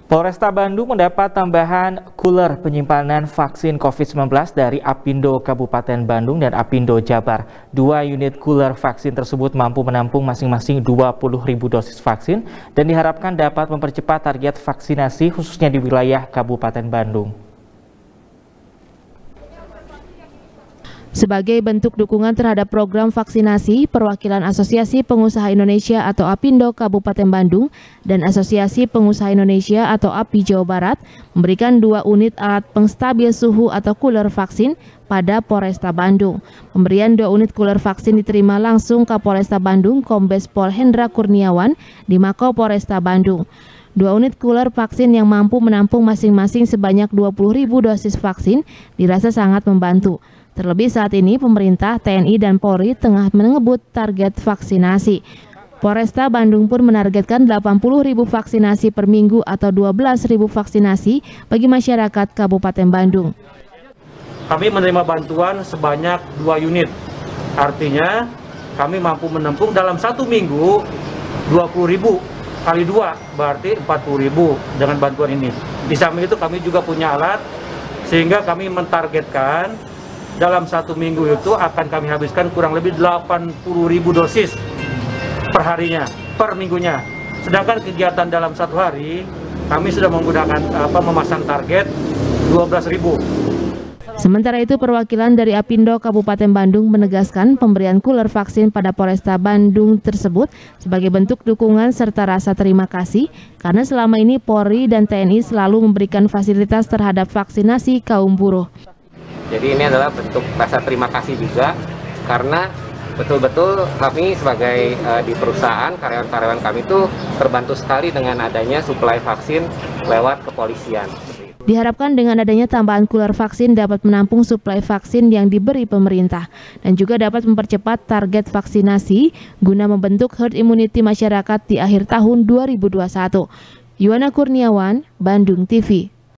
Polresta Bandung mendapat tambahan cooler penyimpanan vaksin COVID-19 dari Apindo Kabupaten Bandung dan Apindo Jabar. 2 unit cooler vaksin tersebut mampu menampung masing-masing 20.000 dosis vaksin dan diharapkan dapat mempercepat target vaksinasi khususnya di wilayah Kabupaten Bandung. Sebagai bentuk dukungan terhadap program vaksinasi, perwakilan Asosiasi Pengusaha Indonesia atau Apindo Kabupaten Bandung dan Asosiasi Pengusaha Indonesia atau API Jawa Barat memberikan 2 unit alat pengstabil suhu atau cooler vaksin pada Polresta Bandung. Pemberian 2 unit cooler vaksin diterima langsung Kapolresta Bandung Kombes Pol Hendra Kurniawan di Mako Polresta Bandung. 2 unit cooler vaksin yang mampu menampung masing-masing sebanyak 20.000 dosis vaksin dirasa sangat membantu. Terlebih saat ini pemerintah, TNI, dan Polri tengah mengebut target vaksinasi. Polresta Bandung pun menargetkan 80.000 vaksinasi per minggu atau 12.000 vaksinasi bagi masyarakat Kabupaten Bandung. Kami menerima bantuan sebanyak 2 unit. Artinya kami mampu menampung dalam 1 minggu 20.000 kali 2 berarti 40.000 dengan bantuan ini. Di samping itu kami juga punya alat sehingga kami mentargetkan dalam 1 minggu itu akan kami habiskan kurang lebih 80.000 dosis per harinya, per minggunya. Sedangkan kegiatan dalam 1 hari kami sudah menggunakan memasang target 12.000. Sementara itu, perwakilan dari Apindo Kabupaten Bandung menegaskan pemberian cooler vaksin pada Polresta Bandung tersebut sebagai bentuk dukungan serta rasa terima kasih karena selama ini Polri dan TNI selalu memberikan fasilitas terhadap vaksinasi kaum buruh. Jadi ini adalah bentuk rasa terima kasih juga karena betul-betul kami sebagai di perusahaan, karyawan-karyawan kami itu terbantu sekali dengan adanya suplai vaksin lewat kepolisian. Diharapkan dengan adanya tambahan cooler vaksin dapat menampung suplai vaksin yang diberi pemerintah dan juga dapat mempercepat target vaksinasi guna membentuk herd immunity masyarakat di akhir tahun 2021. Yuwana Kurniawan, Bandung TV.